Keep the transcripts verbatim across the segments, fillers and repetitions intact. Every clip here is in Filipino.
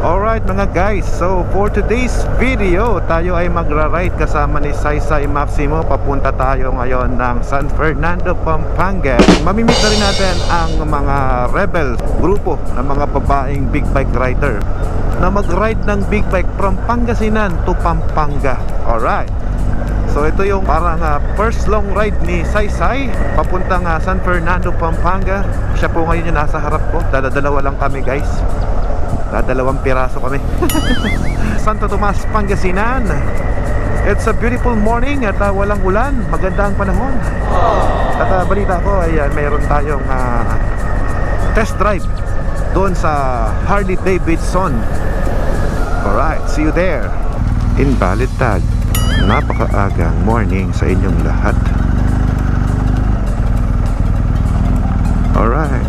Alright mga guys, so for today's video, tayo ay magra-ride kasama ni Saysay Maximo. Papunta tayo ngayon ng San Fernando, Pampanga. Mamimit na rin natin ang mga rebel grupo ng mga babaeng big bike rider na mag-ride ng big bike from Pangasinan to Pampanga. Alright, so ito yung parang uh, first long ride ni Saysay papuntang uh, San Fernando, Pampanga. Siya po ngayon yung nasa harap ko. Dala-dalawa lang kami guys. Dadalawang piraso kami. Santo Tomas, Pangasinan. It's a beautiful morning at uh, walang ulan. Maganda ang panahon. At uh, balita ko ay uh, mayroon tayong uh, test drive doon sa Harley Davidson. Alright, see you there in Balitag. Napakaagang morning sa inyong lahat. Alright,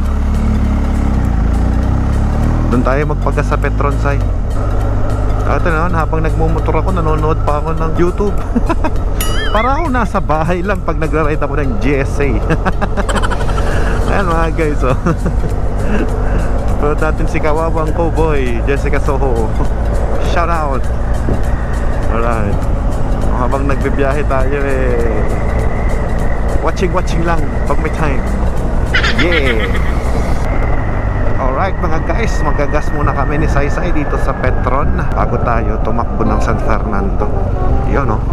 doon tayo magpagas sa Petron side. At ano, habang nagmumotor ako, nanonood pa ako ng YouTube. Para ako nasa bahay lang pag nagra-ride ako ng G S A. Ayan mga guys, oh. Pero natin si Kawawang Cowboy, Jessica Soho. Shout out. Alright, habang nagbibiyahe tayo eh, watching watching lang pag may time. Yeah. Alright mga guys, magagas muna kami ni Saysay dito sa Petron bago tayo tumakbo ng San Fernando. Yun oh,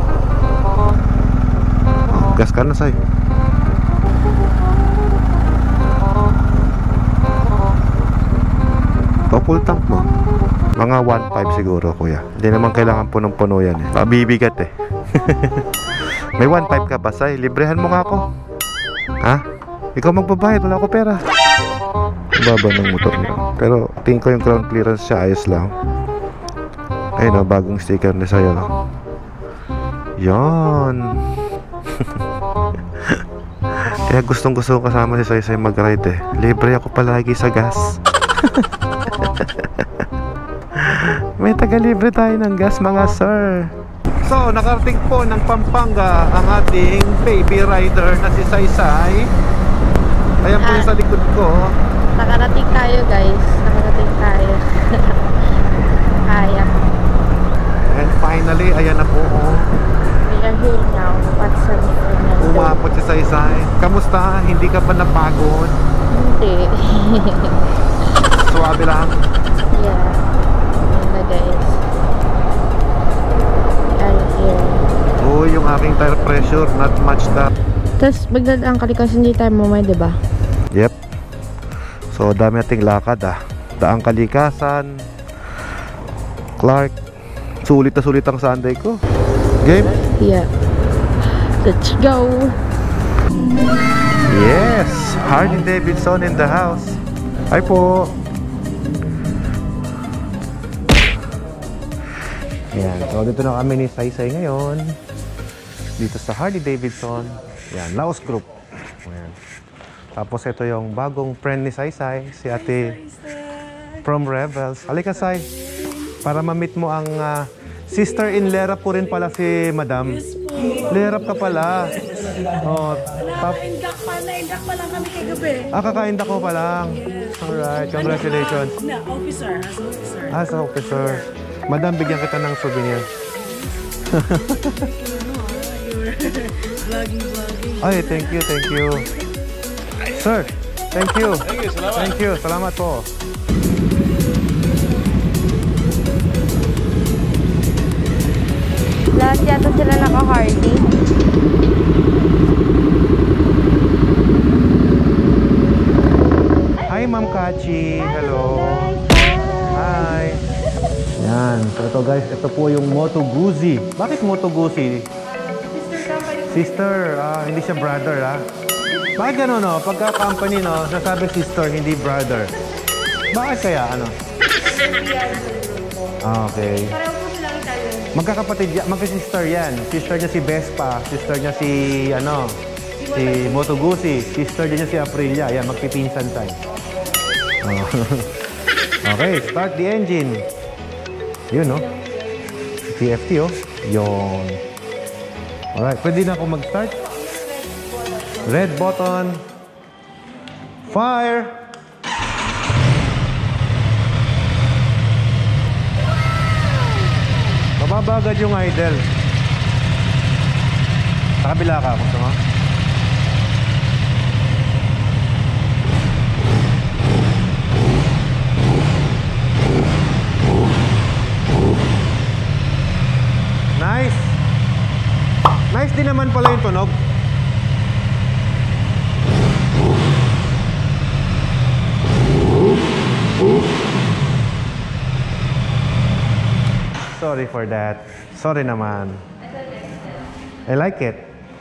oh gas ka na Say. O full tank mo. Mga one point five siguro kuya. Hindi naman kailangan punong-puno yan eh. Mabibigat eh. May one point five ka ba Say? Librehan mo nga ako. Ha? Ikaw magbabayad, wala ko pera. Baba ng motor niya. Pero tingin ko yung ground clearance siya ayos lang. Ayun o, bagong sticker na sa'yo no? Yan. Kaya gustong gusto ko kasama si Saysay mag-ride eh. Libre ako palagi sa gas. May taga-libre tayo ng gas mga sir. So nakarating po ng Pampanga ang ating baby rider na si Saysay. Ayan po yung sa likod ko. Nakarating tayo guys. Nakarating tayo. Kaya. And finally, ayan na po oh. We are here now at San Fernando. Umapot si Saysay. Kamusta? Hindi ka ba napagod? Hindi. Suwabe lang? Yeah. Ayan na guys. We are here. Oh, yung aking tire pressure not matched up. Tapos magdadaan ka kasi hindi tayo mamay, diba? Yep. So dami nating lakad ah. Daang Kalikasan, Clark. Sulit na sulit ang Sunday ko. Game? Yeah. Let's go. Yes, Harley Davidson in the house. Hi po. Yan, so dito na kami ni Saysay ngayon. Dito sa Harley Davidson. Yan, Laos Group. Yan. Tapos ito yung bagong friend ni Saysay, si Ate from Rebels. Halika Say, para ma-meet mo ang uh, sister in Lerap po rin pala si Madam. Lerap ka pala. Oh, Naka-indak pa, na-indak pa lang kami kagabi. Ah, kakainda ko pa lang. Alright, congratulations. Na, officer, as officer. As officer. Madam, bigyan kita ng souvenir. Vlogging, vlogging. Ay, thank you, thank you. Sir, thank you. Thank you, salamat. Thank you, salamat po. Lahat yata sila naka-Harley. Hi, Ma'am Kachi. Hello. Hi. Yan. So ito guys, ito po yung Moto Guzzi. Bakit Moto Guzzi? Sister, ah, hindi siya brother ah. Bakit gano'n no? Pagka company no, nasabi sister, hindi brother. Bakit kaya ano? Ah, okay. Magkakapatid yan, magka-sister yan. Sister niya si Vespa, sister niya si ano, si Moto Guzzi, sister niya si Aprilia. Yan, magpipinsan tayo. Oh. Okay, start the engine. Yun no. T F T oh. Yun. Alright, pwede na ako mag-start. Red button. Fire! Bumaba agad yung idle. Sa kabila ka, gusto mo? Nice! Nice din naman pala yung tunog. Sorry for that. Sorry naman. I like it.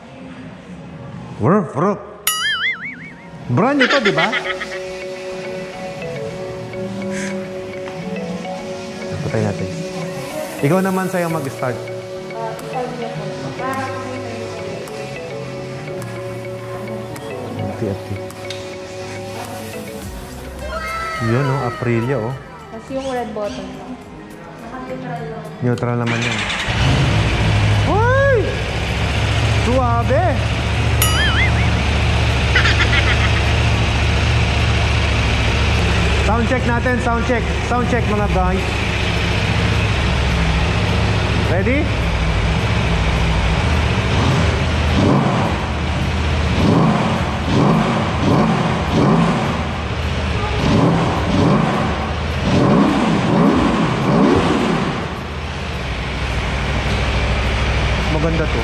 Wurf, wurf. Brand new to, di ba? Patay natin. Ikaw naman sa'yo mag-start. Ati-ati. Yun, oh. Aprilia, oh. Tapos yung red button lang. Neutral naman yan. Uy! Suabe! Sound check natin, sound check. Sound check mga guys. Ready? Maganda to.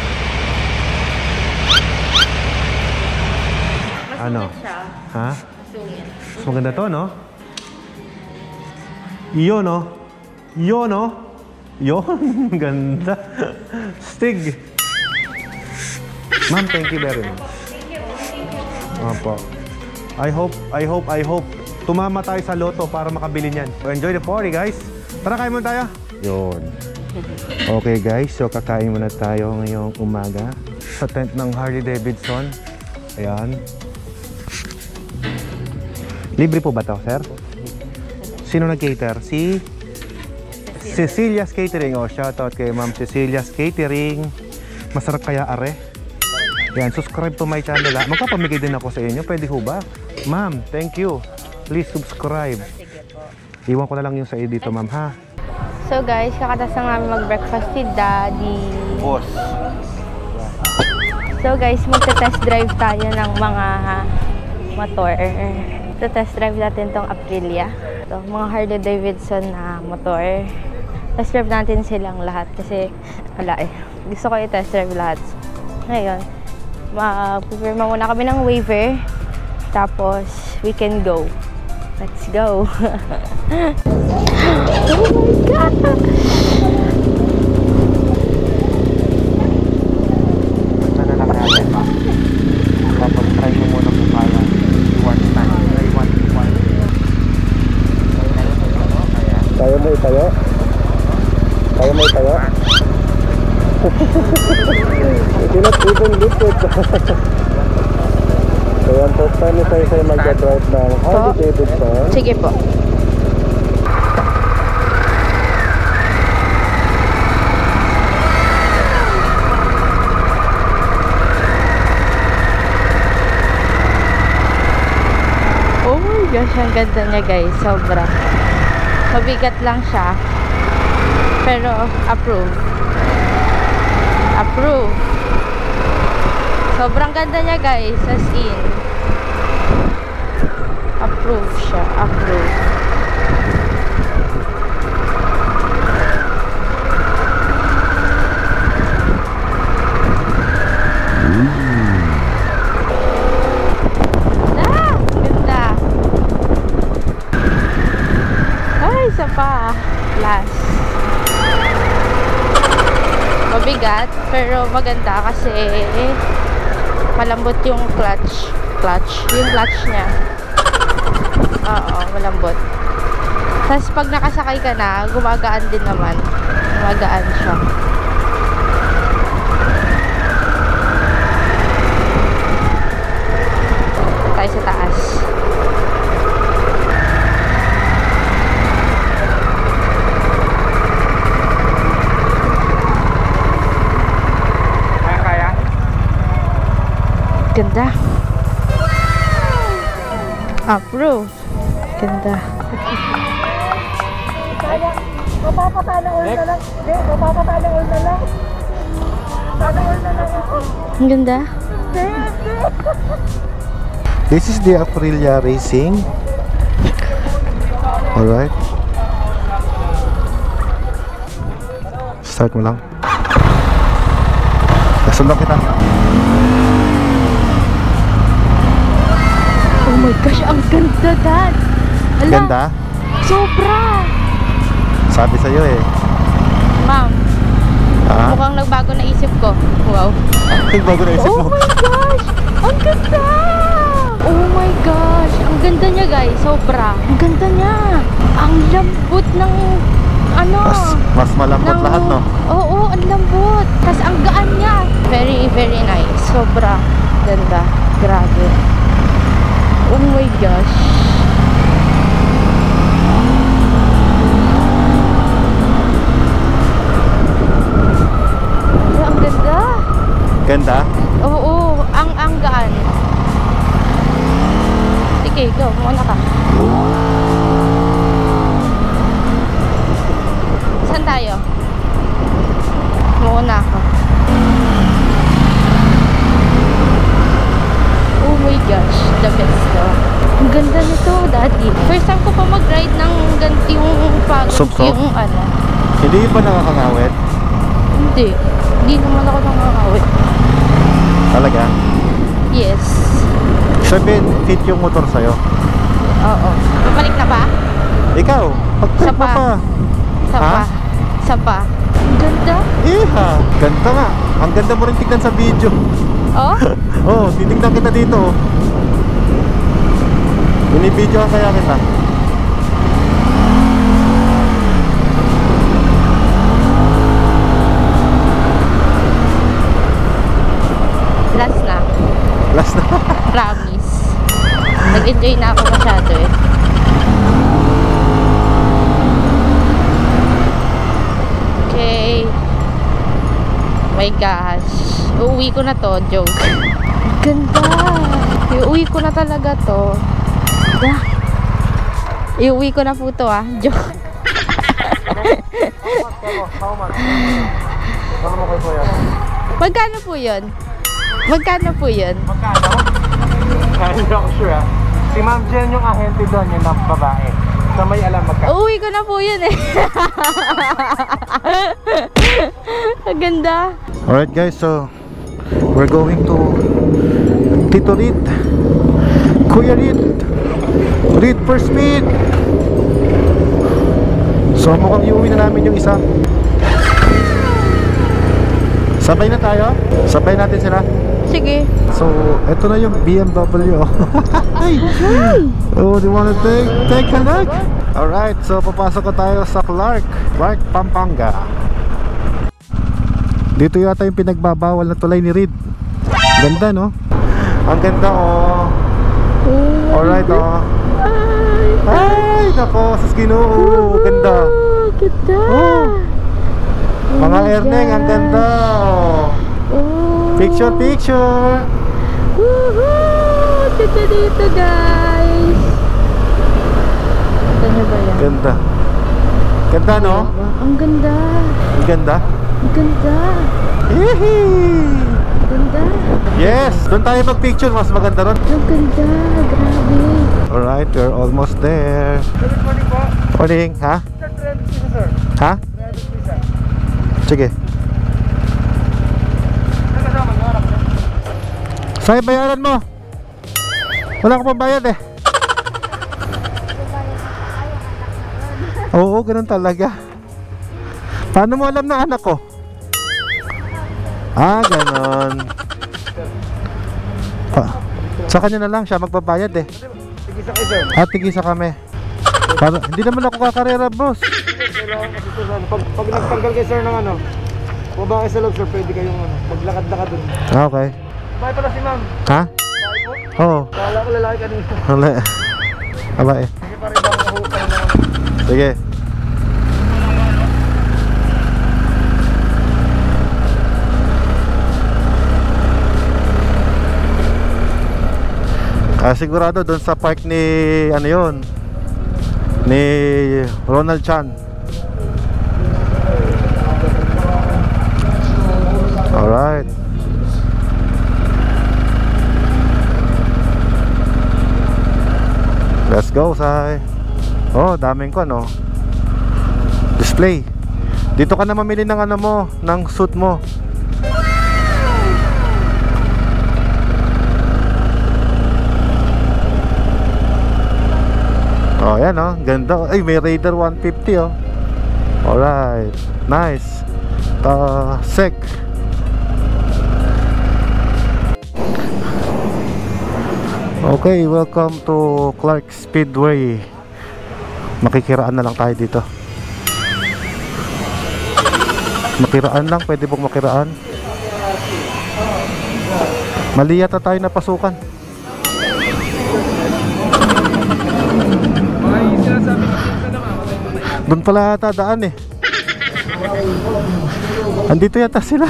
Ano? Siya. Ha? Sungit. Mas maganda to, no? Iyon, no? Iyon, no? Iyon. Ganda. Stig. Ma'am, thank you very much. Opo. I hope, I hope, I hope tumama tayo sa loto para makabili niyan. Enjoy the party, guys. Tara, kain muna tayo. Yun. Okay, guys. So, kakain muna tayo ngayong umaga sa tent ng Harley Davidson. Ayan. Libre po ba to, sir? Sino nag-cater? Si Cecilia's Catering. Oh, shoutout kay Ma'am Cecilia's Catering. Masarap kaya are? Yan, subscribe to my channel. Ah. Magpapamigay din ako sa inyo. Pwede ho ba? Ma'am, thank you. Please subscribe. Iwan ko na lang yung sa iyo dito, ma'am, ha? So guys, kakatas na namin mag-breakfast si Daddy. Boss. So guys, magte-test drive tayo ng mga motor. Test drive natin tong Aprilia. Ito, mga Harley Davidson na motor. Test drive natin silang lahat kasi wala eh. Gusto ko i-test drive lahat. Ngayon, mag-prepare muna kami ng waiver. Tapos, we can go. Let's go. Oh my God! Sana lang natin, ma. Tapos, try mo muna kung kaya. One time. Try one, one. Kaya mo itayo? Kaya mo itayo? You cannot even lift it. So yan po, paano tayo sa'yo mag-drive ng Harley Davidson? Sige po. Oh my gosh, ang ganda niya guys. Sobra. Mabigat lang siya. Pero approve. Approve. Sobrang ganda niya guys. As in. Approve siya. Approve. Ah! Ganda. Ay, isa pa. Last. Mabigat, pero maganda kasi malambot yung clutch. Clutch. Yung clutch niya. Oo, malambot. Tapos pag nakasakay ka na, gumagaan din naman. Gumagaan siya. Tayo sa taas. Kaya-kaya? Ganda. Approve. Ganda. Mapapatana all na lang. Hindi, mapapatana all na lang. Sana all na lang ako. Ang ganda. This is the Aprilia Racing. Alright. Start mo lang. Kasundan kita. Oh my gosh, ang ganda, Dad. Ala, Ganda? sobra. Sabi sa'yo eh. Ma'am, Ha? mukhang nagbago na isip ko. Wow. Bago na isip Oh mo. my gosh! Ang ganda! Oh my gosh! Ang ganda niya, guys. Sobra. Ang ganda niya. Ang lambot ng ano. Mas, mas malambot ng- lahat, no? Oo, ang lambot. Tapos ang gaan niya. Very, very nice. Sobra. Ganda. Grabe. Oh my gosh. Ay, ang ganda. Ganda? Oo, ang ang gaan. Sige, go. Muna ka. Saan tayo? Muna ako. Oh my gosh, the best to. Ang ganda nito, Daddy. First time ko pa mag-ride ng ganti yung pag Sup-sup? yung ano. Hindi ba nakakangawit? Hindi. Hindi naman ako nakakawit. Talaga? Yes. Sabihin, fit yung motor sa'yo. Oo. Babalik na ba? Ikaw, pag-trip Sa mo pa. pa. Sa Ha? pa. Sa pa. Ang ganda. Iha, ganda nga. Ang ganda mo rin tignan sa video. Oh? Oh, titignan kita dito. Binibidyo kaya kita. Last na. Last na. Promise. Nag-enjoy na ako masyado eh. Okay. My gosh. Uuwi ko na to. Joke. Ganda. Iuwi ko na talaga to. Ganda. Iuwi ko na po to ah. Joke. Magkano po yun? Magkano po yun? Magkano? Hindi ako sure ah. Si Ma'am Jen yung ahente doon, yung ng babae. So may alam magkano. Uuwi ko na po yun eh. Ang ganda. Alright guys, so we're going to Tito Reed. Kuya Reed. Reed for speed. So mukhang iuwi na namin yung isa. Sabay na tayo? Sabay natin sila. Sige. So, eto na yung B M W. Hey! Oh, do you wanna take, take a look? Alright, so papasok ko tayo sa Clark Clark, Pampanga. Dito yata yung pinagbabawal na tulay ni Reed. Ganda, no? Ang ganda, oh. Alright, oh. Ay, nako, sus Ginoo. Ganda. Ganda. Oh. Mga my Erneng, ang ganda, oh. Oh. Picture, picture. Woohoo! Ganda dito, guys. Ganda niyo ba yan? Ganda. Ganda, no? Ang ganda. Ang ganda. Ang ganda. Yehey! Ang ganda. Yes! Doon tayo mag-picture, mas maganda ron. Ang ganda. Grabe. Alright, we're almost there. Good morning po. Morning, ha? Sir, Travis visa sir. Ha? Travis visa. Sige. Ano kasama? Nangarap sir? Sa'yo bayaran mo. Wala ko pang bayad eh. Oo, ganun talaga. Paano mo alam na anak ko? Ah, ganun. Pa sa kanya na lang siya magbabayad eh. Sige sa kayo sir. At tigisa kami. Para, hindi naman ako kakarera, boss. Kailangan kasi sir, ano, pag, pag nagtanggal kayo sir ng ano, baba kayo sa loob sir, pwede kayong ano, maglakad-lakad dun. Ah, okay. Bye pala si ma'am. Ha? Bye po. Oo. Kala ko lalaki kanina. Wala. Aba eh. Sige pa rin ba ako utang na ano. Sige. Ah, sigurado doon sa park ni ano yun, ni Ronald Chan. Alright. Let's go, Sai. Oh, daming ko, no? Display. Dito ka na mamili ng ano mo, ng suit mo. Oh, yan, oh. Ganda. Ay, may Raider one fifty, oh. Alright. Nice. Uh, sec. Okay, welcome to Clark Speedway. Makikiraan na lang tayo dito. Makiraan lang, pwede pong makiraan. Mali yata tayo na pasukan. Doon pala yata daan eh. Andito yata sila.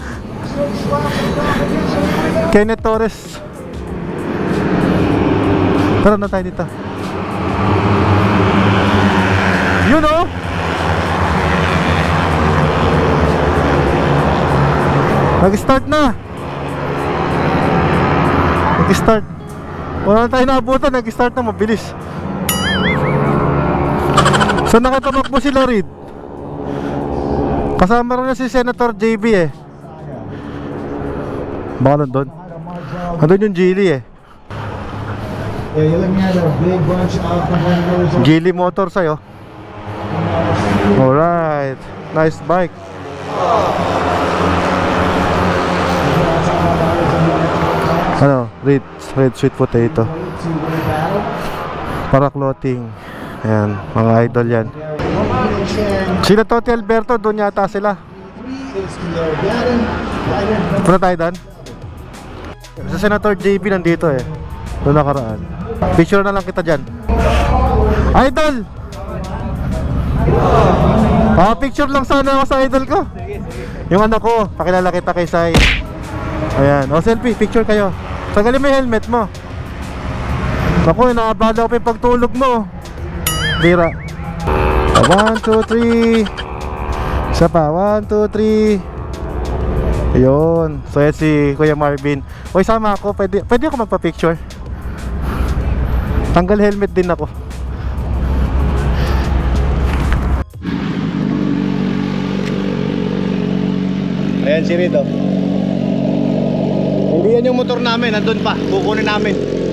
Kenneth Torres. Tara na tayo dito. Yun oh. Nag-start na. Nag-start. Wala na tayo naabutan. Nag-start na, mabilis. So nakatamakbo sila Reed. Kasama rin na si Senator J B eh. Baka nandun. Nandun yung Geely eh. Yeah, you're looking at a big bunch of competitors. Geely motor sa'yo. Alright. Nice bike. Ano? Red, red sweet potato. Para clothing. Ayan, mga idol yan. Sila Toti Alberto, doon yata sila. Punta tayo doon. Sa Senator J B nandito eh. Doon nakaraan. Picture na lang kita dyan. Idol! Ah, picture lang sana ako sa idol ko. Yung anak ko, pakilala kita kay Sai. Ayan, o selfie, picture kayo. Tagalin mo yung helmet mo. Ako, inaabala ko pa yung pagtulog mo. Bira. One, two, three. Isa pa, one, two, three. Ayun. So yan si Kuya Marvin. Uy, sama ako, pwede, pwede ako magpa-picture. Tanggal helmet din ako. Ayan si Rito. Hindi yan yung motor namin, nandun pa, kukunin namin.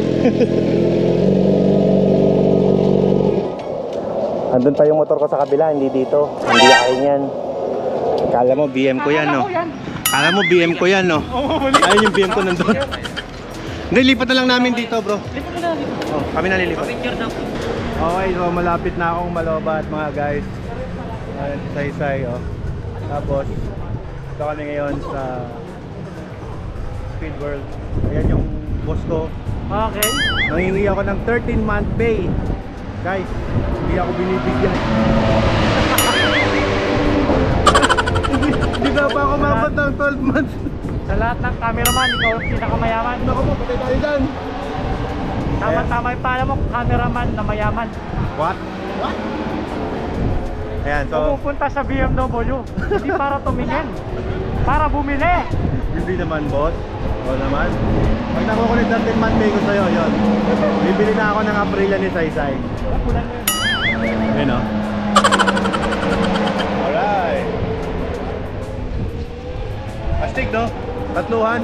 Andun pa yung motor ko sa kabila, hindi dito. Hindi akin yan. Kala mo B M ko yan, no? Kala mo B M ko yan, no? Ayun yung B M ko nandun. Hindi, lipat na lang namin dito, bro. Lipat na lang. Oh, kami nalilipat. Okay, so malapit na akong malobat, mga guys. Ayan, si Saysay, oh. Tapos, ito kami ngayon sa Speed World. Ayan yung boss ko. Okay. Nangingi ako ng thirteen month pay. Guys, hindi ako binibigyan. Hindi na pa ako mabot ng twelve months. Sa lahat ng cameraman, ikaw ang pinakamayaman. Naku po, patay tayo dyan. Tama-tama yung pala mo, cameraman na mayaman. What? What? Ayan, so Pupunta sa B M W, hindi para tumingin, para bumili. hindi naman, boss. Oo naman. Pag nakuha ko ng thirteen month pay ko sa'yo, yun. Bibili na ako ng Aprilia ni Saysay. Kulan mo yun. Ayun o. Alright. Astig, no? Tatluhan.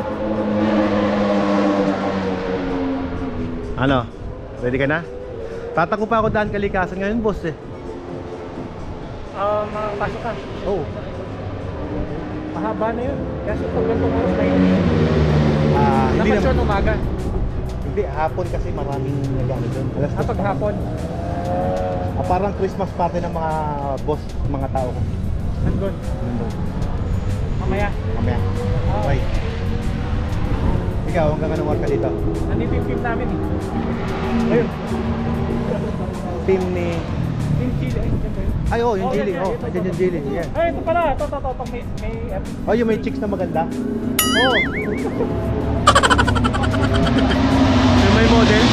Ano? Ready ka na? Tatako pa ako daan kalikasan ngayon, boss eh. Um, uh, pasok ka. Oh. Mahaba na yun. Kasi pag gantong oras na yun. Ah, hindi Dapat siya naman. umaga. Hindi, hapon kasi maraming nag-ano doon. Alas Ah, pag hapon. Ah, parang Christmas party ng mga boss, mga tao ko. Nandun. Nandun. Mamaya. Mamaya. Okay. Ikaw, hanggang anong work ka dito? Nandito yung team namin eh. Ayun. Team ni... Team Chile. Ay, yan ba yun? Ay, oh, yung Oh, Geely. yan, yan, Oh, ito, andyan ito. yung Geely. Yan. Ay, ito pala. Ito, ito, ito. ito. May, may, Oh, yung may chicks na maganda. oh. Yung may model.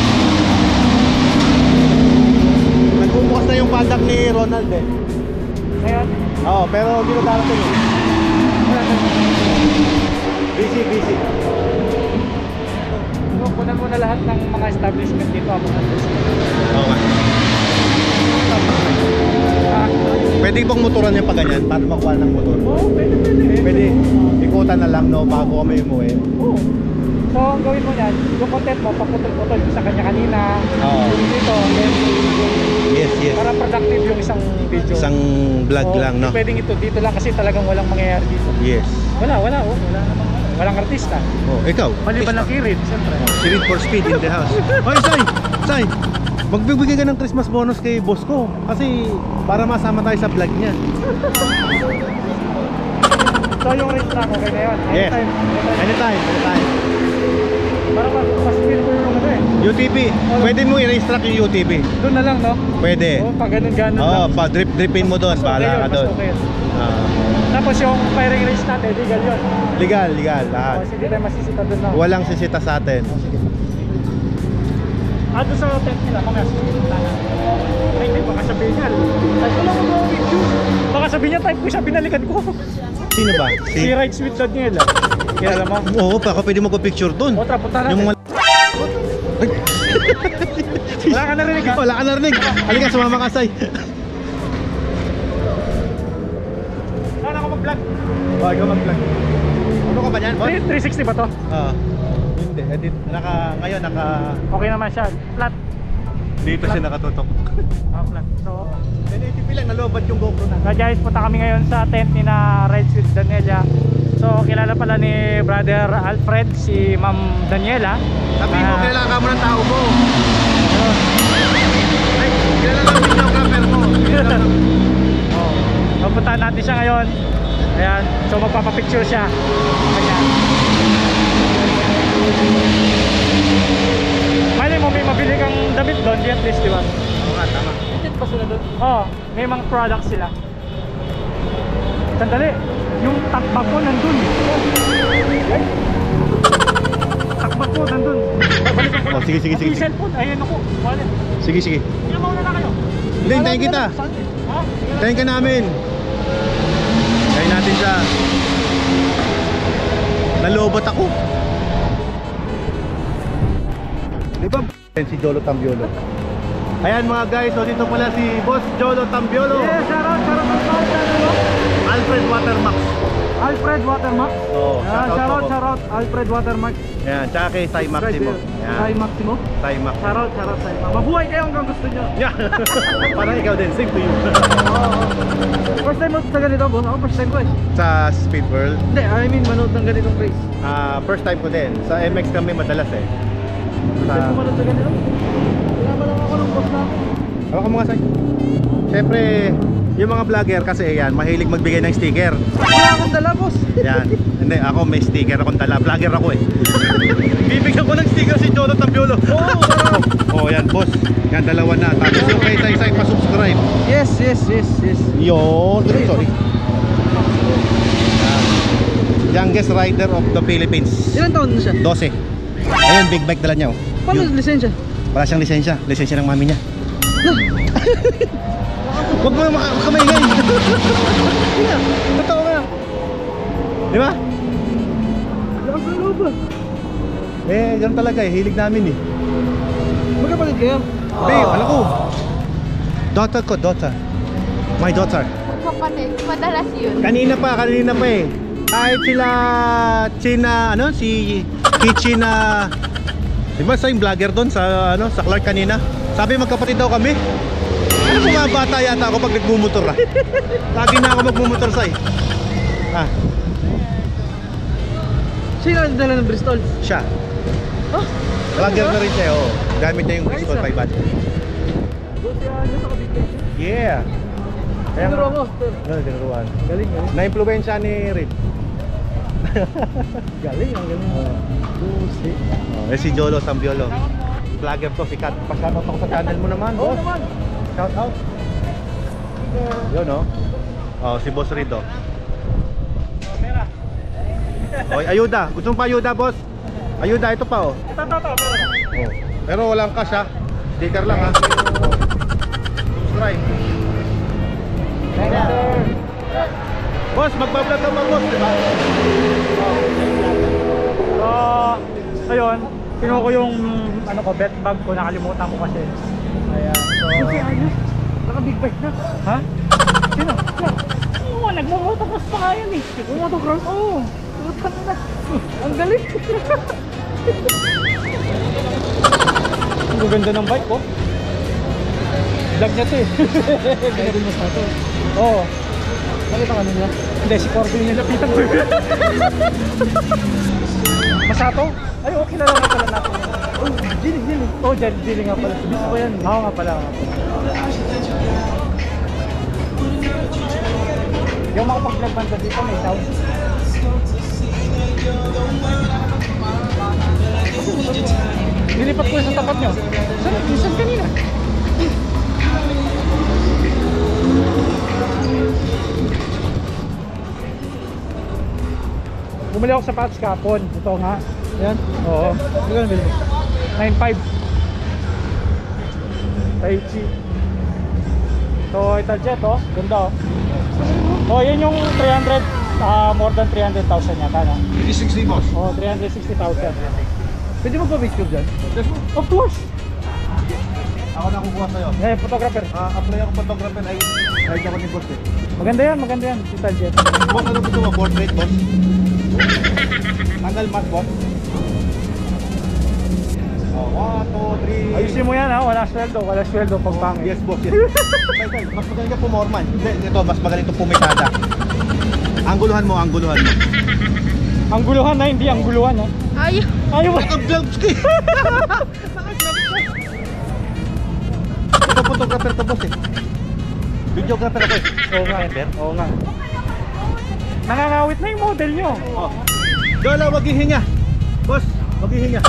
Nagbubukas na yung padak ni Ronald eh. Ngayon. Oo, pero hindi na darating eh. Busy, busy. So, kunan mo na lahat ng mga establishment dito. Mga Oo nga. Pwede bang motoran niya pa ganyan para makuha ng motor? Oo, pwede, pwede. Pwede. Ikutan na lang no bago kami umuwi. Oo. So, ang gawin mo yan, yung content mo, paputol-putol sa kanya kanina. Oo. Yung dito, then, Yes, yes. para productive yung isang video. Isang vlog Oo, lang, no? Pwedeng ito dito lang kasi talagang walang mangyayari dito. Yes. Wala, wala, oh. Wala namang, walang artista. Oh, ikaw. Maliban lang kirid, siyempre. Si Reed for Speed in the house. Hoy, Sai! Sai! Magbibigay ka ng Christmas bonus kay boss ko. Kasi para masama tayo sa vlog niya. So, yung race track, okay na yun? Yes. Anytime. Anytime, anytime. Para mas, mas feel ko yung ano eh. U T V. Pwede mo i-race track yung U T V. Doon na lang, no? Pwede. Oo, pag ganun-ganun Oo, lang. pa drip dripin mo doon. Mas Bahala okay ka yun, doon. mas okay yun. Ah. Tapos yung firing race natin, legal yun. Legal, legal. Lahat. Kasi hindi tayo masisita doon lang. Walang sisita sa atin. Ah, doon sa tent nila, kung nasa sisita na. Ay, hindi, baka sabihin niya. Ay, wala ko mga video. Baka sabihin niya, type ko siya, binalikan ko. Sino ba? Si Rides with Daniela. Kilala mo? Oo, baka pwede mo ko picture doon. O, tara, punta natin. Yung mga... Wala ka narinig ha? Wala ka narinig. Halika, sumama ka, Sai. Saan ako mag-vlog? Oh, ikaw mag-vlog. Ano ka ba yan, boss? three sixty ba to? Ah. Hindi, edit. Naka, ngayon, naka... Okay naman siya. Flat. Dito siya nakatutok. Ah, flat. So, ten eighty p lang, nalobat yung GoPro na. so guys, punta kami ngayon sa tent ni na Rides with Daniela. So, kilala pala ni Brother Alfred, si Ma'am Daniela. Sabihin mo, Ah, kailangan ka mo ng tao mo. Ay, kailangan ng videographer mo. Kailangan ng... oh, papuntahan natin siya ngayon. Ayan, so magpapapicture siya. Ayan. Malay mo, may mabili kang damit doon, di at least, di ba? Oo nga, tama. Legit pa sila doon? Oo, may mga products sila. Sandali, yung takbak ko nandun. Ay. Takbak ko nandun. Balikan ko Oh, lang. sige, sige, sige, Pati sige. cellphone, ayun ako. Wallet. Sige, sige. Hindi na mauna na kayo. Hindi, hintayin kita. Saan? Ha? Hintayin ka namin. Hintayin natin siya. Nalobot ako. Di ba si Jolo Tambiolo? Ayan mga guys, so dito pala si Boss Jolo Tambiolo. Yes, shoutout, shoutout, shoutout. Alfred Watermax. Alfred Watermark. Oo, Ah, shoutout shoutout, po. shoutout, Alfred Watermark. Yan, tsaka kay Sai Maximo. Sai Yan, Maximo. Sai Max. Shoutout, shoutout, Sai Maximo. Mabuhay kayo hanggang gusto nyo. Yeah. Parang ikaw din, same to you. First time mo sa ganito, boss? Ako first time ko eh. Sa Speed World, Hindi, I mean manood ng ganitong race. ah, first time ko din. Sa M X kami madalas eh. First time ko Sa... manood sa ganito. Wala ba lang ako ng boss na ako? Ako ka mga Sai. Siyempre, yung mga vlogger kasi yan, mahilig magbigay ng sticker. Wala akong dala, boss. Yan. Hindi, ako may sticker akong dala. Vlogger ako eh. Bibigyan ko ng sticker si Jolo Tambiolo. Oo, sarap. Oh, yan boss. Yan, dalawa na. Tapos yung kay Sai Sai pa-subscribe. Yes, yes, yes, yes. Yun. Sorry. Yan. Youngest rider of the Philippines. Ilan taon na siya? twelve. Ayun, big bike dala niya oh. Paano Yun. lisensya? Wala siyang lisensya. Lisensya ng mami niya. Huwag mo maka makamaingay. Totoo nga. Di ba? Ano ba? Eh, ganun talaga eh. Hilig namin eh. Magkapalit kayo? Babe, alam ko. Daughter ko, daughter. My daughter. Kapatid, madalas yun. Kanina pa, kanina pa eh. Kahit sila China, ano, si Kichina. Di ba sa yung vlogger doon sa, ano, sa Clark kanina? Sabi magkapatid daw kami. Ano po mga bata yata ako pag nagmumotor ah. Lagi na ako magmumotor sa eh. Ah, Sino ang dala ng Bristol? siya. Oh, Vlogger na rin siya, oh. Gamit niya yung Nice, Bristol ah. five hundred. buti ano sa kabigay. Yeah. Kaya Tinuro ko. no, tinuruan. Galing, galing. Na-impluwensya ni Reed. Galing, ang galing. Busi. Oh, eh si Jolo Tambiolo. Vlogger to, sikat. Pa-shoutout ako sa channel mo naman, Oo boss. naman. Shout out. Yun, no? Oh, si Boss Rido. Kamera. Oy, ayuda. Gusto mo pa ayuda, boss? Ayuda, ito pa, oh. Ito, ito, ito. Oh. Pero walang cash, ha? Sticker lang, ha? Subscribe. Thank you, sir. Boss, magbablog ka ba, boss? Diba? So, ayun, kinuha ko yung ano ko, bet bag ko, nakalimutan ko kasi. Ayan, so... Kasi ano? Naka big bike na. Ha? Sino? Oo, nagmamotocross pa nga yan eh. Nagmamotocross? Oo. Lutan na. Ang galing. Ang ganda ng bike ko. Vlog niya to eh. Pinagin mo sa ito. Oo. Nakita ka niya? Hindi, si Corbin yung lapitan ko. Masato? Ay, okay na lang pala natin. Oh, Jilly, Jilly. Oh, Jilly, Jilly nga pala. Gusto ko yan. Oo nga pala. Yung makapag-vlog banda dito, may sound. Nilipat ko yung sa tapat nyo. Saan? Saan kanina? Bumili ako sa patch kapon. Ito nga. Yan. Oo. nine five. Taichi. So, Italjet oh. Ganda oh. Oh, yan yung three hundred. Uh, more than three hundred thousand yata na. three sixty boss. Oh, three hundred sixty thousand. Pwede mo ba picture dyan? Of course. Ako na kukuha sa'yo. Eh, photographer. Uh, apply ako photographer ay ay ako ni boss eh. Maganda yan, maganda yan. Italjet. Boss, ano gusto mo? Portrait boss? Tanggal matte boss? Oh, one, two, three. Ayusin mo yan ha, wala sweldo, wala sweldo pag pangit. Yes boss, yes. Tay, mas magaling ka pumorman. Hindi, ito, mas magaling ito pumisada. Angguluhan mo, angguluhan mo. Ang guluhan na, hindi ang guluhan ha. Ayaw. Ayaw ba? Naka-vlogs ka eh. Ito photographer to boss eh. Videographer ako eh. Oo nga, oo nga. Nangangawit na yung model nyo. Oh. Dola, wag ihinga. Boss, wag ihinga.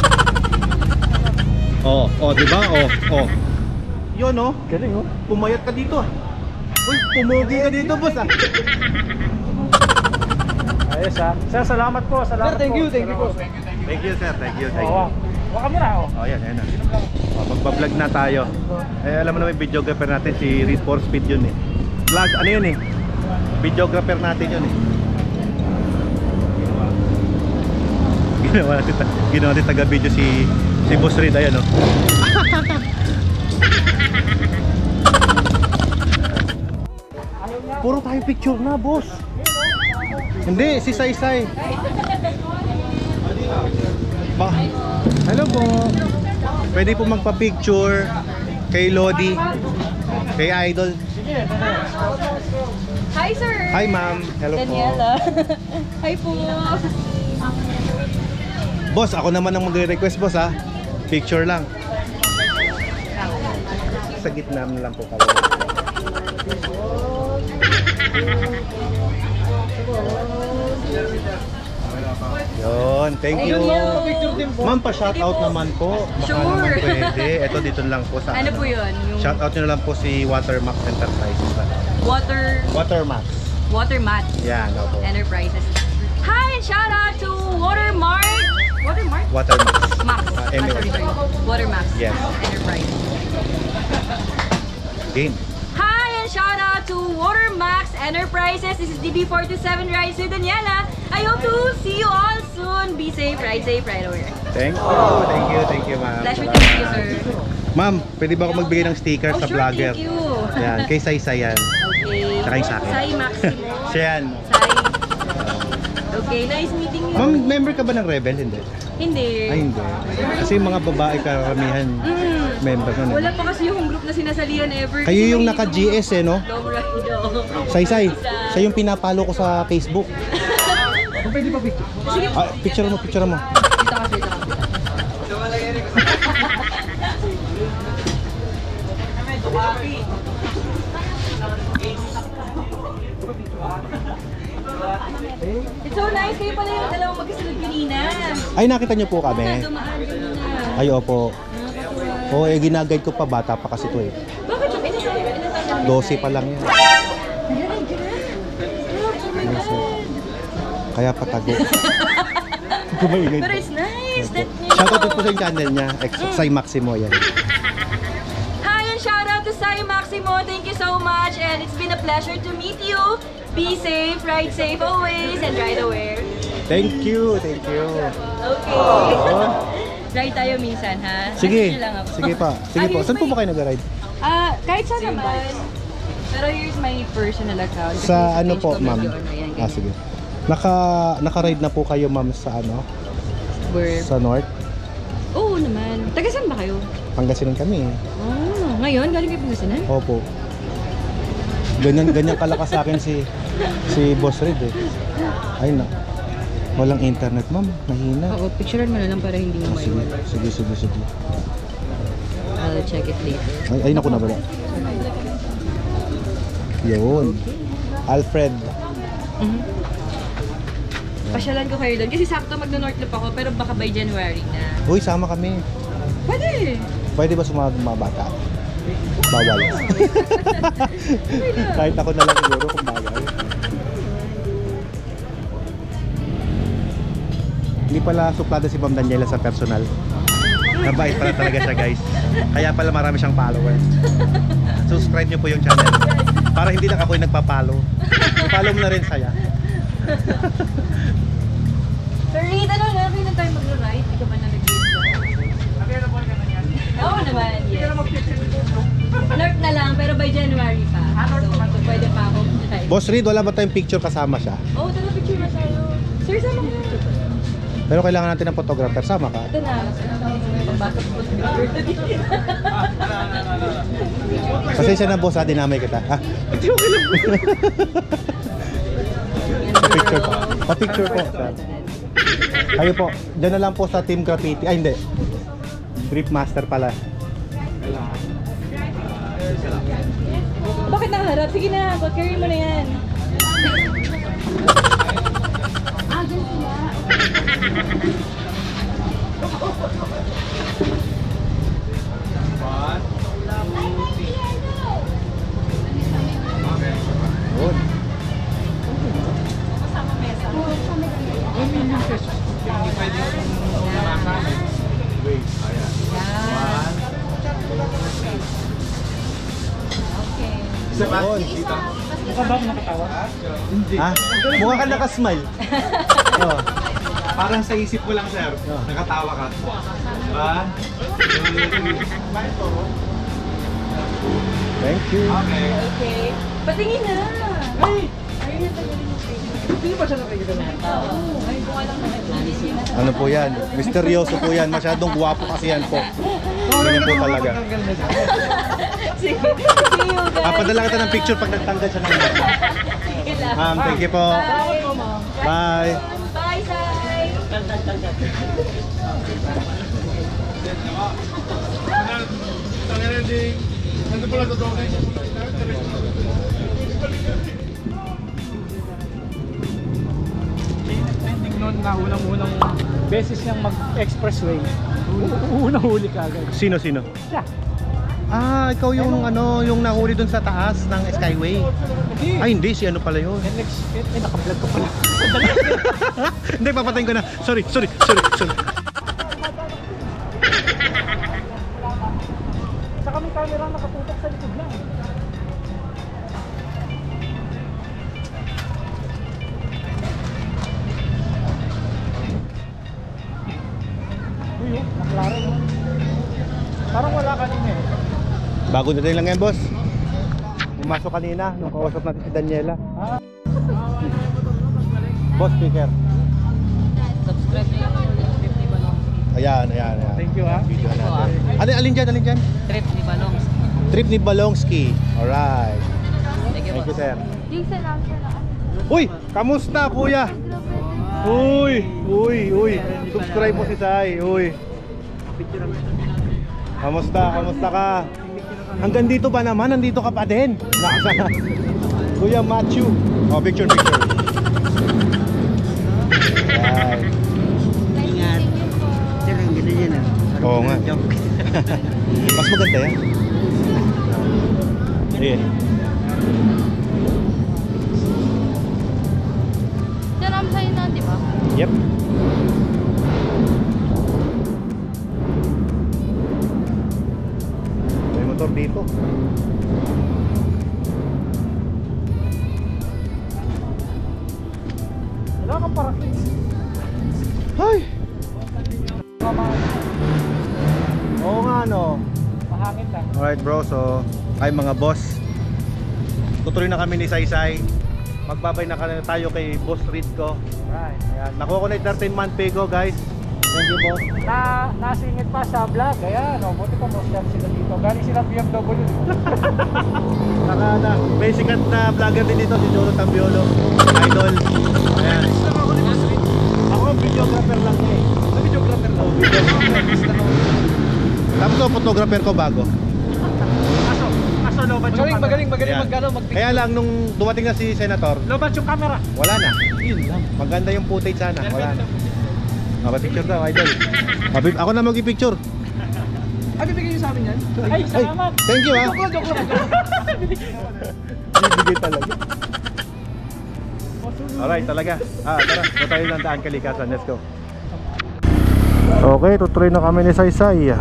Oh, oh, di ba? Oh, oh. Yun oh. Galing oh. Pumayat ka dito ah. Uy, pumugi ka dito boss ah. Ayos ha. Sir, salamat po, salamat Sir, thank po. you, thank you po. Thank you sir, thank you, thank Oo. you. Waka mo na oh. Oh, yan, yan na. Oh, magpa-vlog na tayo. Eh, alam mo naman yung videographer natin, si Riz for Speed yun eh. Vlog, ano yun eh? Videographer natin yun eh. Ginawa natin, ginawa natin taga-video si si Boss Reed, ayan oh. Puro tayo picture na, boss. Hindi, si Saysay. Ba, hello po. Pwede po magpa-picture kay Lodi, kay Idol. Hi, sir. Hi, ma'am. Hello Daniela. Hi po. po. Boss, ako naman ang magre-request, boss ha. Picture lang. Sa gitna na lang po kami. Yun, thank you. Ma'am, pa-shoutout naman po. Baka Sure. naman pwede. Ito dito lang po sa Ano po yun? Yung Shoutout nyo na lang po si Watermax Enterprises. water, Watermax. Watermat Yan, opo. Enterprises. Hi and shout out to Watermark. Watermark? Watermax. Max. Ah, Ah, anyway. sorry, sorry. Watermax Yes. Enterprise. Game. Hi and shout out to Watermax Enterprises. This is D B four two seven Rides with Daniela. I hope to see you all soon. Be safe, ride safe, ride aware. Thank you. Thank you, thank you, ma'am. Pleasure to meet you, sir. Ma'am, pwede ba ako magbigay ng sticker Oh, sa sure, vlogger? thank you. Yan, kay Saysay yan. Okay. Tsaka yung sa akin. Sai Maximo. Siya yan. Sai. Okay, nice meeting you. Ma'am, member ka ba ng Rebel? Hindi. Hindi. Ay, hindi. Kasi yung mga babae karamihan Mm. member nun. Wala Eh. pa kasi yung group na sinasalihan ever. Kayo Kasi yung mahilig naka-G S eh, no? Long ride, oh. Saysay, siya yung pinapalo ko sa Facebook. Pwede pa picture? Sige po. Ah, picture mo, picture mo. Dito ka, dito ka. It's so nice. Kayo pala yung dalawang magkasunod kanina. Ay, nakita niyo po kami. Dumaan kanina. Ay, opo. Oo, eh, ginaguide ko pa. Bata pa kasi to eh. Bakit yung inasal? Inasal? dose pa lang yan. Kaya patago. Kumaingay. Pero it's nice that you Shoutout po sa yung channel niya. Sai Maximo yan. Hi and shout out to Sai Maximo. Thank you so much and it's been a pleasure to meet you. Be safe, ride safe always, and ride aware. Thank you, thank you. Okay. Ride tayo minsan, ha? Sige, Message niyo lang ako. sige pa. Sige Ah, po, here's saan po my- ba kayo nag-ride? Ah, kahit saan naman. Pero here's my personal account. Kasi Sa ano page po, ko ma'am? medyo ano, yan, Ah, ganyan. sige. Naka, naka-ride na po kayo, ma'am, sa ano? Where? Sa North? Oo naman. Taga saan ba kayo? Pangasinan kami eh. Oh, ngayon? Galing kayo Pangasinan? Opo. Ganyan, ganyan kalakas sa akin si si Boss Red eh. Ay na. Walang internet, ma'am. Mahina. Oo, picturean mo na lang para hindi mo Ah, sige, maiwan. sige, sige, sige. I'll check it later. Ay, ay naku na wala. Yun. Alfred. Mhm. Pasyalan ko kayo doon. Kasi sakto magno-North Loop ako, pero baka by January na. Uy, sama kami. Pwede! Pwede ba sumama ng mga bata? Bawal. Kahit ako na lang siguro kung bawal. Hindi pala suplada si Ma'am Daniela sa personal. Nabait pala talaga siya, guys. Kaya pala marami siyang followers. Subscribe niyo po yung channel. Para hindi lang ako yung nagpa-follow. I-follow mo na rin saya. Sir Reed, ano na? Kailan tayo mag-ride? Hindi ka ba na nag-ride? Available ka na yan. Oo naman, yes. North na lang, pero by January pa. So, so pwede pa ako mag-ride. Boss Reed, wala ba tayong picture kasama siya? Oo, oh, tara picture na tayo. Sir, sama ko. Pero kailangan natin ng photographer. Sama ka? Ito na. Pag-backup ko sa picture. Pasensya na, boss, ha? Dinamay kita. Ha? Pa-picture po. Pa-picture po, sir. Kayo po, dyan na lang po sa Team Graffiti. Ay, hindi. Grip Master pala. Bakit nakaharap? Sige na, carry mo na yan. Ah, dyan sila. Good. Yun. Mukha ba ako nakatawa? Ha? Mukha ka nakasmile. Oh. Parang sa isip ko lang, sir. Nakatawa ka. Diba? Thank you. Okay. Okay. Patingin na. Ay! Ayun na tayo rin yung page. Hindi ba siya nakikita na? Oo. Ay, kung alam na ito. Ano po yan? Misteryoso po yan. Masyadong guwapo kasi yan po. Ganyan po talaga. Sige. See you guys. Papadala kita ng picture pag nagtanggal siya ng mata. Sige lang. Ma'am, thank you po. Bye. Bye. Bye, Sai. Trending noon na unang-unang beses niyang mag-expressway. Unang huli ka agad. Sino, sino? Siya. Ah, ikaw yung ano, yung nahuli dun sa taas ng Skyway. Hindi. Ay, hindi. Si ano pala yun? Eh, next, eh, eh, naka-vlog ka pala. Hindi, papatayin ko na. Sorry, sorry, sorry, sorry. Saka may camera nakatutok sa likod lang. Uy, oh, naklaro. No? Parang wala kanina eh. Bago na din lang yan, boss. Pumasok kanina nung kausap natin si Daniela. Ah. Boss, speaker. Subscribe niyo yung trip ni Balong. Ayan, ayan, ayan. Thank you ha. Video natin. Alin, alin dyan, alin dyan? Trip ni Balong. Trip ni Balongski. Alright. Thank you, Thank you, boss. sir. Yung sa number na ano. Uy! Kamusta, kuya? Uy! Uy! Uy! Subscribe mo si Sai. Uy! Kamusta? Kamusta ka? Hanggang dito ba naman? Nandito ka pa din? Nakasana. Kuya Matthew. Oh, picture, picture. Right. Ingat. Oo nga. Mas maganda yan. Yeah. Diyan namin sa'yo na, di ba? Yep. May motor dito. Wala kang paraklits. Ay! Oo nga no. Mahangin lang. Alright bro, so ay mga boss, tutuloy na kami ni Saysay. Magbabay na kami tayo kay Boss Ritco. Right. Ayan, nakuha ko na yung thirteen month pay ko guys. Thank you boss. Na, nasingit pa sa vlog. Ayan, oh, buti pa boss yan sila dito. Galing sila B M W. Saka na, may sikat na vlogger din dito, si Jolo Tambiolo. Idol. Ayan. Ako videographer lang eh. Videographer lang. Tapos ko, photographer ko bago. Aso, aso lobat yung Magaling, camera. magaling, magaling Ayan. magkano, mag Kaya lang nung dumating na si Senator, Lobat yung camera. wala na. Yun lang. Maganda yung footage sana, wala na. Mapapicture daw, idol. Mapip ako na mag-picture. Ah, bibigay niyo sa amin yan? Ay, Ay, salamat. thank you ha. Joke lang, joke lang, joke lang. Bibigay talaga. Alright, talaga. Ah, tara. Ito tayo ng daan kalikasan. Let's go. Okay, tutuloy na kami ni Saysay.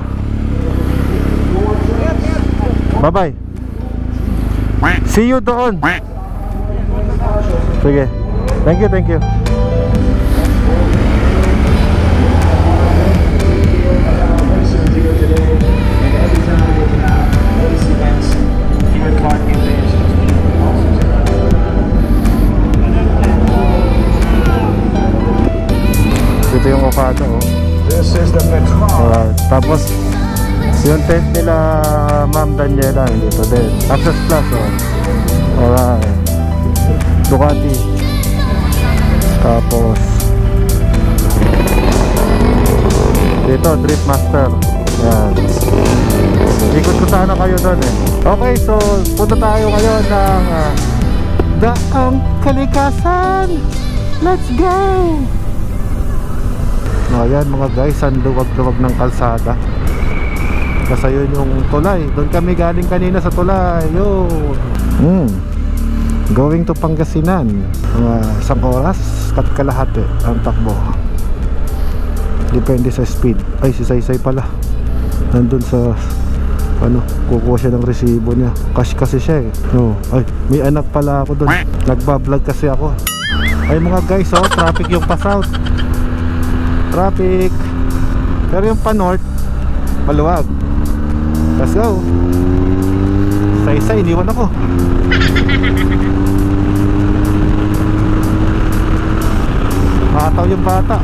Bye-bye. See you doon. Sige. Thank you, thank you. Ito yung Okada, oh. Alright, tapos yung tent nila Ma'am Daniela dito din. Access Plus, oh. Alright. Ducati. Tapos dito Drift Master. Yan. Ikot ko sana kayo doon eh. Okay, so punta tayo ngayon ng uh, Daang Kalikasan. Let's go! Ayan mga guys, ang luwag-luwag ng kalsada. Kasi yun yung tulay. Doon kami galing kanina sa tulay. Yun. Hmm. Going to Pangasinan. Mga isang oras at kalahati ang takbo. Depende sa speed. Ay, si Saysay pala. Nandun sa ano, kukuha siya ng resibo niya. Cash kasi siya eh. No. Ay, may anak pala ako doon. Nagbablog kasi ako. Ay mga guys, oh, traffic yung pa south. Traffic. Pero yung pa north, maluwag. Let's go. Saysay, iniwan ako. Mataw yung bata.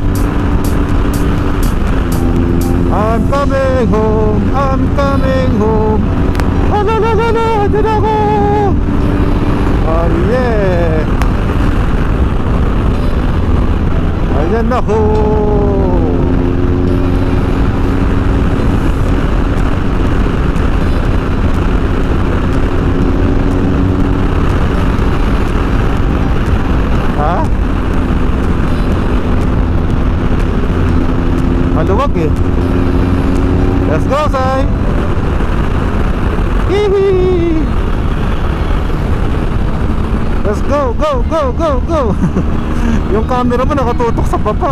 I'm coming home, I'm coming home. Oh la la la la, dito ako. Oh yeah. Ayan na ho. Ha? Maluwag eh. Let's go, Sai. Hihi. Let's go, go, go, go, go. Yung camera mo nakatutok sa baba.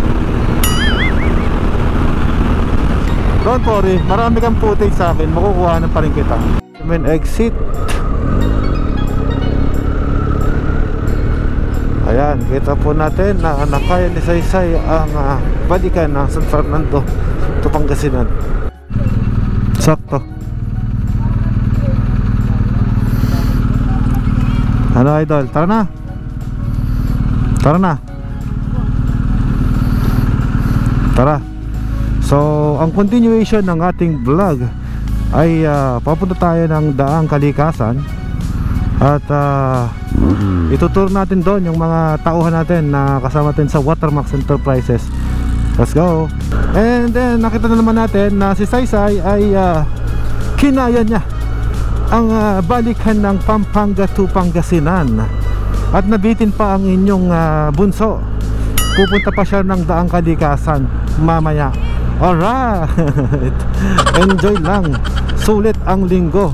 Don't worry, marami kang footage sa akin. Makukuha na pa rin kita. Main exit. Ayan, kita po natin na nakaya ni Saysay ang uh, balikan ng San Fernando to Pangasinan. Sakto. Ano idol? Tara na. Tara na. Tara. So, ang continuation ng ating vlog ay uh, papunta tayo ng Daang Kalikasan. At uh, itutur natin doon yung mga tauhan natin na kasama natin sa Watermax Enterprises. Let's go. And then nakita na naman natin na si Saysay ay uh, kinaya niya ang uh, balikan ng Pampanga to Pangasinan. At nabitin pa ang inyong uh, bunso. Pupunta pa siya ng Daang Kalikasan mamaya. Alright. Enjoy lang. Sulit ang linggo.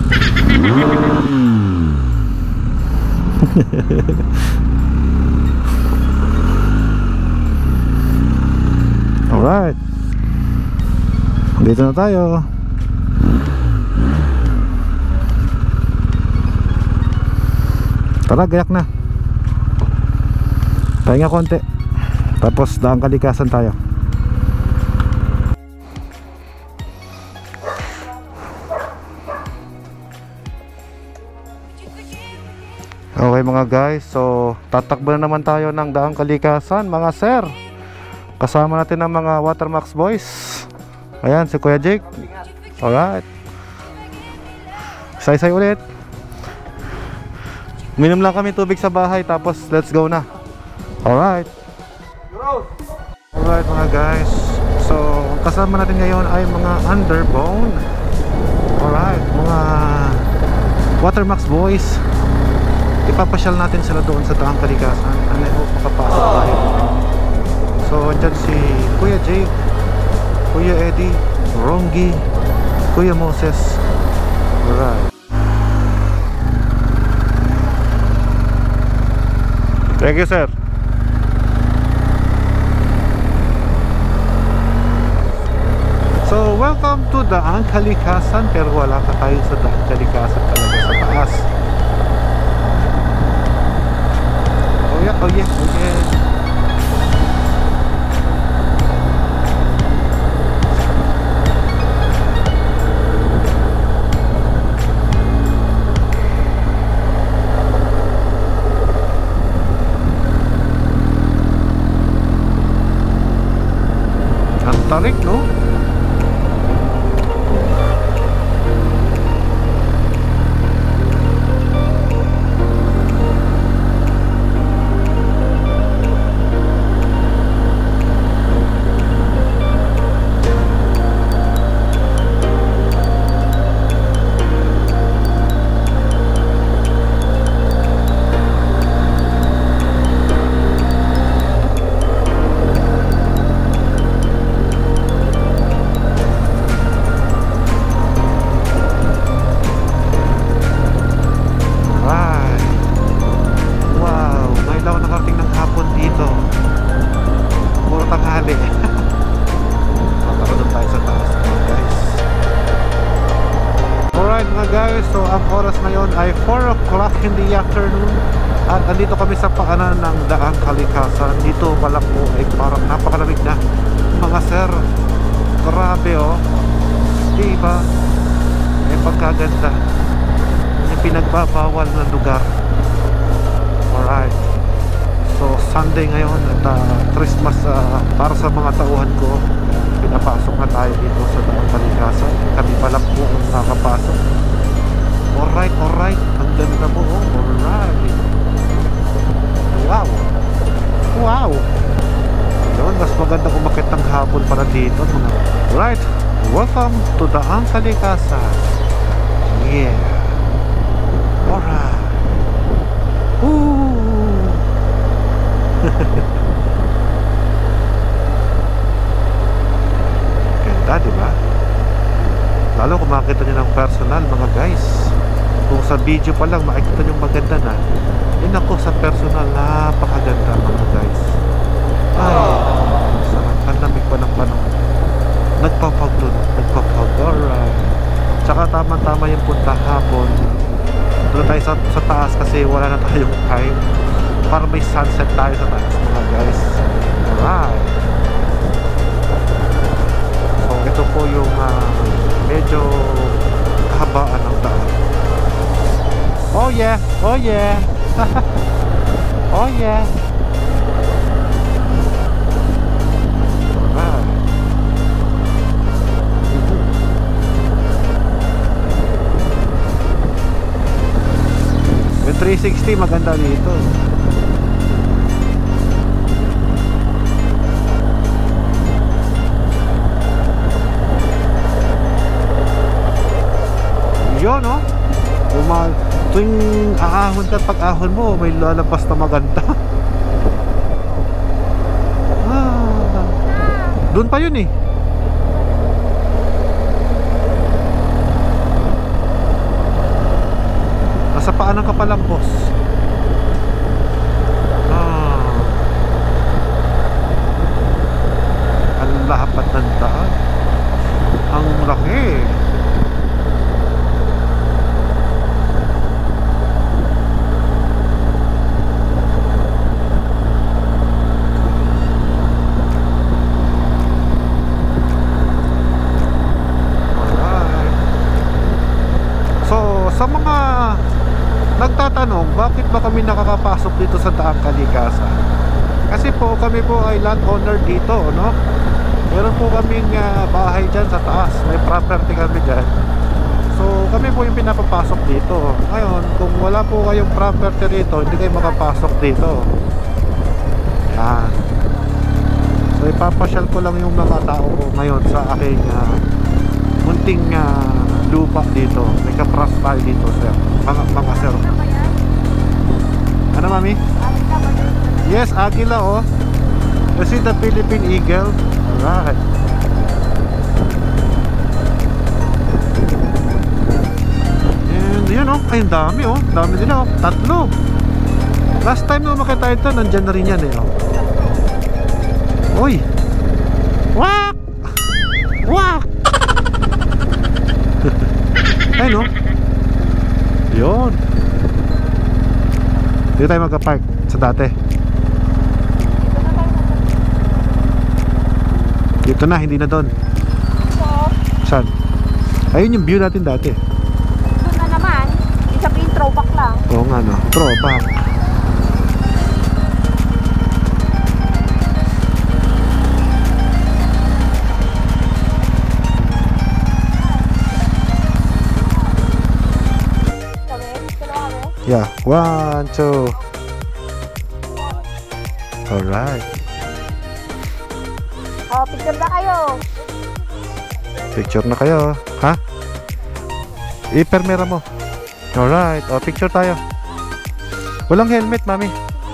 Alright. Dito na tayo. Tara, gayak na. Pahinga konti. Tapos Daang Kalikasan tayo. Okay mga guys, so tatakbo na naman tayo ng Daang Kalikasan mga sir. Kasama natin ang mga Watermax boys. Ayan si Kuya Jake. Alright. Say-say ulit. Minom lang kami tubig sa bahay, tapos let's go na. Alright. Alright mga guys, so kasama natin ngayon ay mga Underbone. Alright, mga Watermax boys. Ipapasyal natin sila doon sa Daang Kalikasan. Ano yung makapasok tayo. So andyan si Kuya Jake, Kuya Eddie, Rongi, Kuya Moses. Alright. Thank you sir. So welcome to Daang Kalikasan, pero wala ka tayo sa Daang Kalikasan talaga sa taas. Oh yeah, oh yeah, oh yeah. Ang tarik, no? So ang oras ngayon ay four o'clock in the afternoon. At andito kami sa paanan ng Daang Kalikasan. Dito pala po ay parang napakalamig na mga sir. Grabe oh. Diba? Ay pagkaganda. Yung pinagbabawal na lugar. Alright. So Sunday ngayon at uh, Christmas uh, para sa mga tauhan ko. Pinapasok na tayo dito sa Daang Kalikasan. Kami pala po ang nakapasok. Alright, alright. Ang ganda po. Oh. Alright. Wow. Wow. Yun, mas maganda umakit ng hapon para dito. Alright. Welcome to Daang Kalikasan. Yeah. Alright. Woo. Ganda, diba? Lalo kung makita nyo ng personal, mga guys. Kung sa video pa lang makikita nyo maganda na, yun ako sa personal, napakaganda mga guys. Ay, sarap. Ang lamig pa ng panahon. Nagpapag doon, nagpapag. Alright. Tsaka tama-tama yung punta hapon. Doon tayo sa, sa taas kasi wala na tayong time. Para may sunset tayo sa taas mga guys. Alright. So ito po yung uh, medyo kahabaan ng daan. Oh yeah, oh yeah. Oh yeah. Alright. Yung three sixty maganda dito. Yun, no? Uma tuwing aahon ka, pag ahon mo may lalabas na maganda. Ah, doon pa yun eh. Nasa paanan ka pa lang, boss. Ah, ang lapat ng daan. Ang laki. kami nakakapasok dito sa Daang Kalikasan. Kasi po kami po ay landowner dito, no? Meron po kaming uh, bahay dyan sa taas. May property kami dyan. So kami po yung pinapapasok dito. Ngayon, kung wala po kayong property rito, hindi kayo makapasok dito. Yan. So ipapasyal ko lang yung mga tao ko ngayon sa aking uh, munting uh, lupa dito. May kapras tayo dito, sir. Mga, mga sir. Ano, mami? Yes, Agila, oh. You see the Philippine Eagle? Alright. And yun, oh. Ay, ang dami, oh. Dami nila, oh. Tatlo. Last time na makita ito, nandyan na rin yan, eh, oh. Uy! Wak! Wak! Ay, no? Yun. Dito tayo magka-park sa dati. Dito na, hindi na doon. Saan? Ayun yung view natin dati. Doon na naman. Ibig sabihin throwback lang. Oo nga, no? Throwback. Yeah, one, two. Alright. Oh, picture na kayo. Picture na kayo. Ha? I-permera mo. Alright. O, picture tayo. Walang helmet, mami.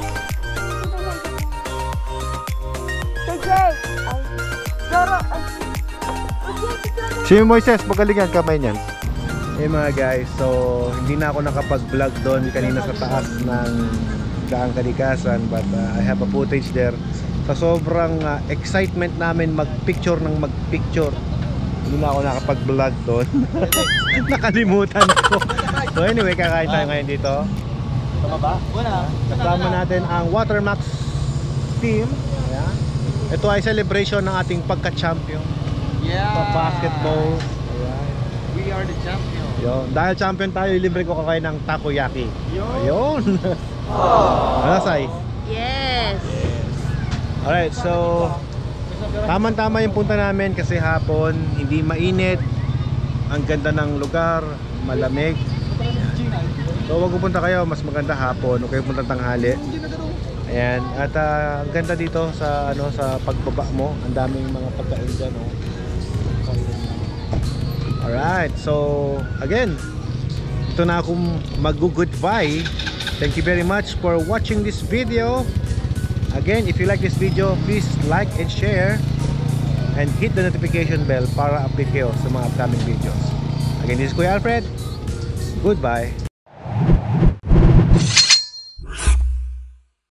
J J. Ay. Doro. Ay. Si Moises, magalingan kamay niyan. Hey mga guys, so hindi na ako nakapag-vlog doon kanina sa taas ng Daang Kalikasan, but uh, I have a footage there. Sa sobrang uh, excitement namin mag-picture ng mag-picture, hindi na ako nakapag-vlog doon. Nakalimutan ko. So anyway, kakain tayo ngayon dito. Tama ba? Wala. Kasama natin ang Watermax team. Ayan. Ito ay celebration ng ating pagka-champion sa basketball. Ayan. We are the champion. Yun. Dahil champion tayo, libre ko kakain ng takoyaki. Ayun. Ano, Sai? Yes! Alright, so tamang-tama yung punta namin kasi hapon, hindi mainit. Ang ganda ng lugar, malamig. So wag pupunta kayo, mas maganda hapon. Huwag kayo punta tanghali. Ayan. At uh, ang ganda dito sa ano sa pagbaba mo. Ang daming mga pagkain dyan, oh. Alright, so again, ito na akong mag-goodbye. Thank you very much for watching this video. Again, if you like this video, please like and share and hit the notification bell para update kayo sa mga upcoming videos. Again, this is Kuya Alfred. Goodbye.